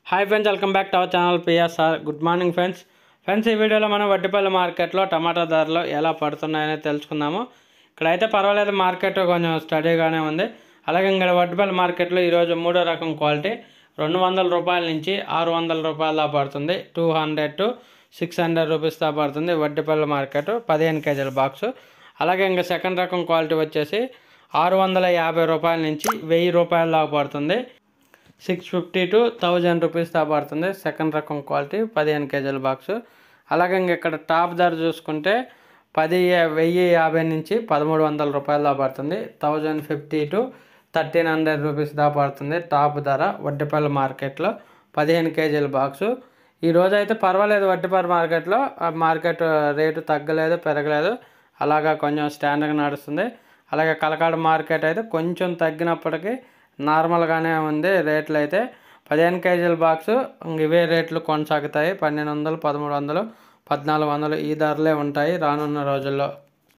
Hi friends, welcome back to our channel PSR. Good morning friends. ఈ వీడియోలో మనం వడ్డిపల్లి మార్కెట్లో టమాటా ధరలు ఎలా పడుతున్నాయని తెలుసుకుందాము. ఇక్కడైతే పర్వాలేదు, మార్కెట్ కొంచెం స్టడీగానే ఉంది. అలాగే ఇక్కడ వడ్డిపల్లి మార్కెట్లో ఈరోజు మూడో రకం క్వాలిటీ 200 రూపాయల నుంచి 600 రూపాయల దాకా పడుతుంది. 200 to 600 రూపీస్ దాకా పడుతుంది వడ్డిపల్లి మార్కెట్ 15 కేజీల బాక్సు. అలాగే ఇంకా సెకండ్ రకం క్వాలిటీ వచ్చేసి 650 రూపాయల నుంచి 1000 రూపాయల దాకా పడుతుంది. 650 to 1000 రూపీస్ దాకా పడుతుంది సెకండ్ రకం క్వాలిటీ 15 కేజీల బాక్సు. అలాగే ఇక్కడ టాప్ ధర చూసుకుంటే 1050 నుంచి 1300 రూపాయల దాకా పడుతుంది. 1050 to 1300 రూపీస్ దాకా పడుతుంది టాప్ ధర వడ్డిపల్లి మార్కెట్లో 15 కేజీల బాక్సు. ఈరోజు అయితే పర్వాలేదు, వడ్డిపల్లి మార్కెట్లో మార్కెట్ రేటు తగ్గలేదు, పెరగలేదు, అలాగా కొంచెం స్టాండర్డ్గా నడుస్తుంది. అలాగే కలకాడ మార్కెట్ అయితే కొంచెం తగ్గినప్పటికీ నార్మల్గానే ఉంది. రేట్లు అయితే 15 కేజీల బాక్సు ఇవే రేట్లు కొనసాగుతాయి. 1200, 1300, 1400 ఈ ధరలే ఉంటాయి రానున్న రోజుల్లో.